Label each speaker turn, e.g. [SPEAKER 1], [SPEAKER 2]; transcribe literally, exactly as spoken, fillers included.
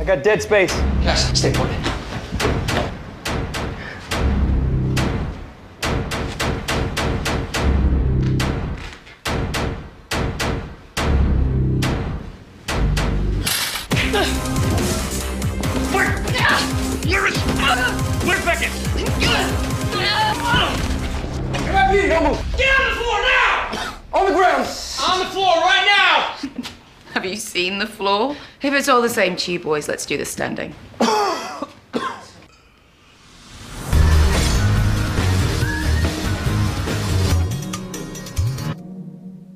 [SPEAKER 1] I got dead space.
[SPEAKER 2] Yes, stay put.
[SPEAKER 3] Where's Beckett?
[SPEAKER 1] Right here, don't move.
[SPEAKER 3] Get on the floor now!
[SPEAKER 1] On the ground.
[SPEAKER 3] On the floor right now!
[SPEAKER 4] Have you seen the floor? If it's all the same to you boys, let's do the standing.